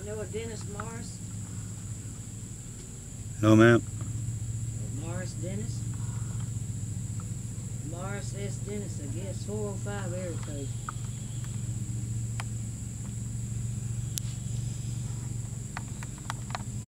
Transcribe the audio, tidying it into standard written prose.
You know a Dennis Morris? No, ma'am. Morris Dennis? Morris S. Dennis, I guess. 405 area code.